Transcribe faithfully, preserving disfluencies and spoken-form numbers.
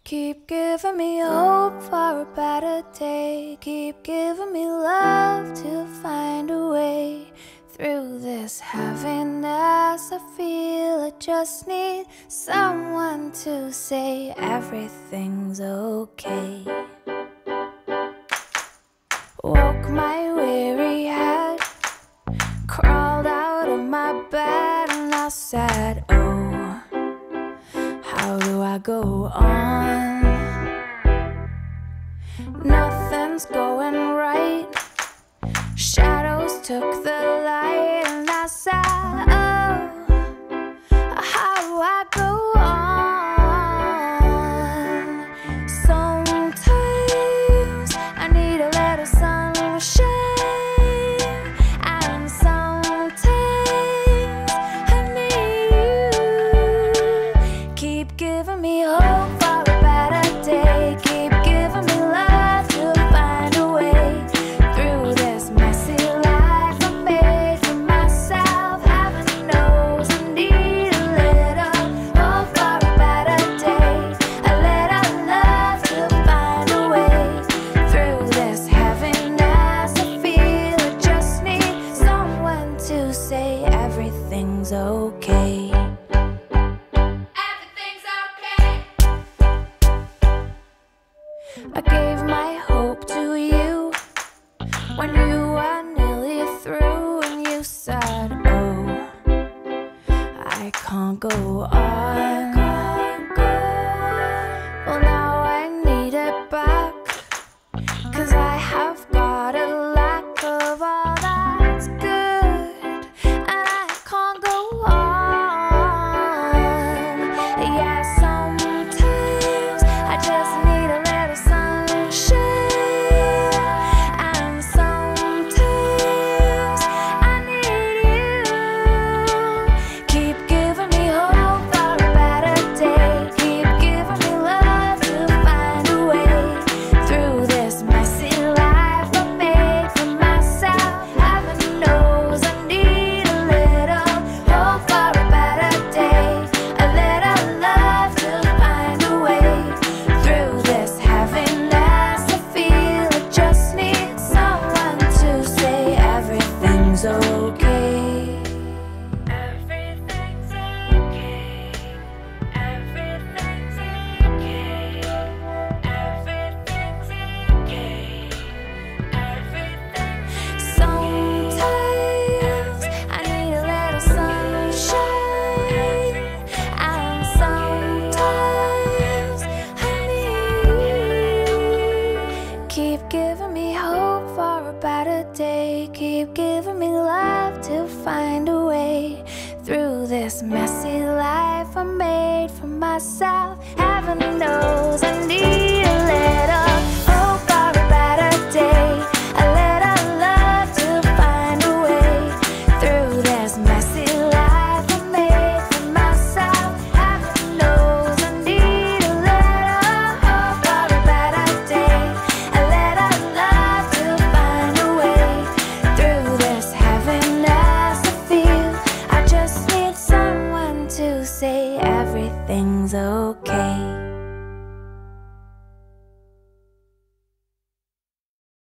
Keep giving me hope for a better day. Keep giving me love to find a way through this heaviness I feel. I just need someone to say everything's okay. Woke my weary head, crawled out of my bed, and I said, oh, how do I go on? Nothing's going right. Shadows took the light, and I said, oh, how do I go on? Sometimes I need a little sunshine, and sometimes I need you. Keep giving me hope for a better day. Keep giving me love to find a way through this messy life I made for myself. Heaven knows I need a little hope for a better day, a little love to find a way through this heaviness I feel. I just need someone to say everything's okay. I gave my hope to you when you were nearly through, and you said, oh, I can't go on. Well, now I need it back, 'cause I have got a lack of all that's good, and I can't go on. Yeah, sometimes I just need a little sunshine, and sometimes I need you. Keep giving me hope for a better day. Keep giving me love to find a way through this messy life I made for myself. Heaven knows I need a little hope for a better day, a little love to find a way through this heaviness I feel. I just need someone to say everything's okay. Everything's okay. Everything's okay. Everything's okay. Everything. Sometimes I need a little sunshine, and sometimes I need you. Keep giving me hope for a better day. Keep giving me love to find a way through this messy life I made for myself. Heaven knows